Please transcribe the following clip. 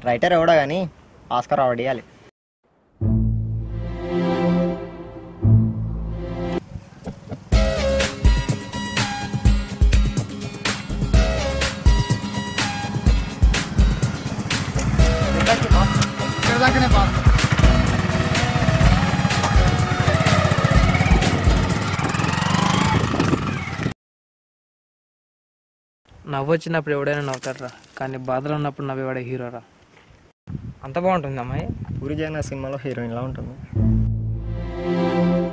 Writer ఎవడో కానీ Oscar award ఇవ్వాలి. నవ్వు వచ్చినప్పుడు ఎవడైనా నవ్వుతారా, కానీ బాధలో ఉన్నప్పుడు నవ్వేవాడే హీరోరా. అంత బాగుంటుంది అమ్మాయి. పూరి జగన్నాథ్ సినిమాలో హీరోయిన్లా ఉంటుంది.